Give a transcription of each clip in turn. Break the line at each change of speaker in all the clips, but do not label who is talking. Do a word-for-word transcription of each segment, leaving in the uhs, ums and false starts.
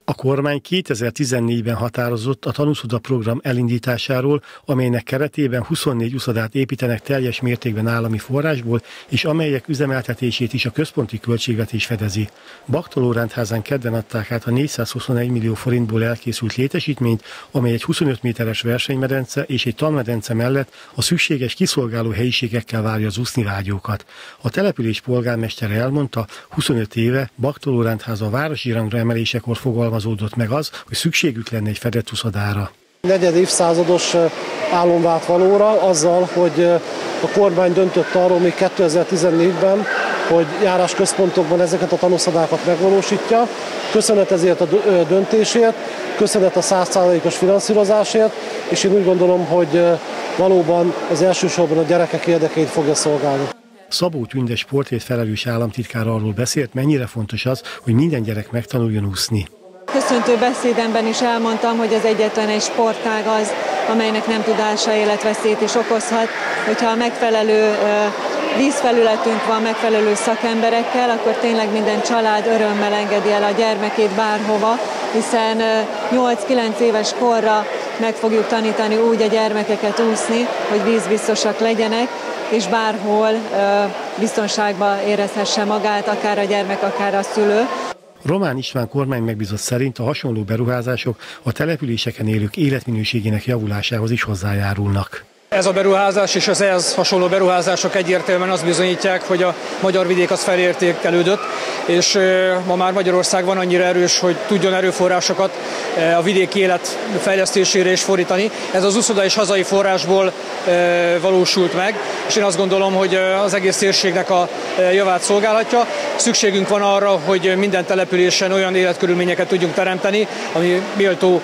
A kormány kétezer-tizennégyben határozott a tanúszoda program elindításáról, amelynek keretében huszonnégy uszodát építenek teljes mértékben állami forrásból, és amelyek üzemeltetését is a központi költségvetés fedezi. Baktolórándházán kedden adták át a négyszázhuszonegy millió forintból elkészült létesítményt, amely egy huszonöt méteres versenymedence és egy tanmedence mellett a szükséges kiszolgáló helyiségekkel várja az úsznivágyókat. A település polgármestere elmondta, huszonöt éve Baktolórándháza a városi rangra emelésekor fogalmazódott meg az, hogy szükségük lenne egy fedett uszodára.
Negyed évszázados álom vált valóra azzal, hogy a kormány döntött arról még kétezer-tizennégyben, hogy járásközpontokban ezeket a tanúszodákat megvalósítja. Köszönet ezért a döntésért, köszönet a száz százalékos finanszírozásért, és én úgy gondolom, hogy valóban ez elsősorban a gyerekek érdekeit fogja szolgálni.
Szabó Tünde sportért felelős államtitkár arról beszélt, mennyire fontos az, hogy minden gyerek megtanuljon úszni.
Köszöntő beszédemben is elmondtam, hogy az egyetlen egy sportág az, amelynek nem tudása életveszélyt is okozhat. Hogyha megfelelő vízfelületünk van, megfelelő szakemberekkel, akkor tényleg minden család örömmel engedi el a gyermekét bárhova, hiszen nyolc-kilenc éves korra meg fogjuk tanítani úgy a gyermekeket úszni, hogy vízbiztosak legyenek, és bárhol biztonságban érezhesse magát, akár a gyermek, akár a szülő.
Román István kormány megbízott szerint a hasonló beruházások a településeken élők életminőségének javulásához is hozzájárulnak.
Ez a beruházás és az ehhez hasonló beruházások egyértelműen azt bizonyítják, hogy a magyar vidék az felértékelődött, és ma már Magyarország van annyira erős, hogy tudjon erőforrásokat a vidéki élet fejlesztésére is fordítani. Ez az uszoda és hazai forrásból valósult meg, és én azt gondolom, hogy az egész térségnek a javát szolgálhatja. Szükségünk van arra, hogy minden településen olyan életkörülményeket tudjunk teremteni, ami méltó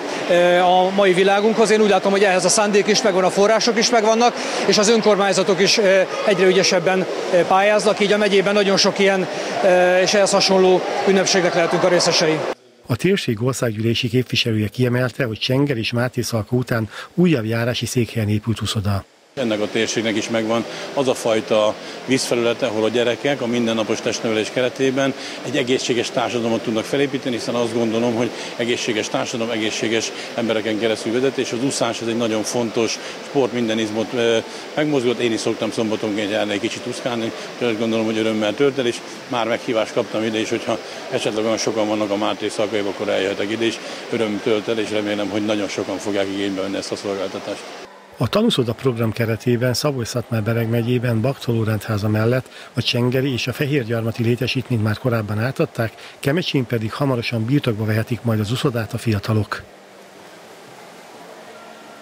a mai világunkhoz. Én úgy látom, hogy ehhez a szándék is megvan, a források is megvannak, és az önkormányzatok is egyre ügyesebben pályáznak, így a megyében nagyon sok ilyen és ehhez hasonló ünnepségnek lehetünk a részesei.
A térség országgyűlési képviselője kiemelte, hogy Csenger és Mátészalka után újabb járási székhelyen épült uszoda.
Ennek a térségnek is megvan az a fajta vízfelülete, ahol a gyerekek a mindennapos testnevelés keretében egy egészséges társadalmat tudnak felépíteni, hiszen azt gondolom, hogy egészséges társadalom, egészséges embereken keresztül vezet, és az úszás ez egy nagyon fontos sport, minden izmot megmozgat. Én is szoktam szombatonként járni egy kicsit úszkálni, és azt gondolom, hogy örömmel tölt el, és már meghívást kaptam ide, és hogyha esetleg olyan sokan vannak a Mátészalkaiban, akkor eljöhetek ide, és öröm tölt el, és remélem, hogy nagyon sokan fogják igénybe venni ezt a szolgáltatást.
A tanúszoda program keretében Szabolcs-Szatmár-Bereg megyében Baktolórándháza mellett a csengeri és a fehérgyarmati létesítményt már korábban átadták, Kemecsén pedig hamarosan birtokba vehetik majd az uszodát a fiatalok.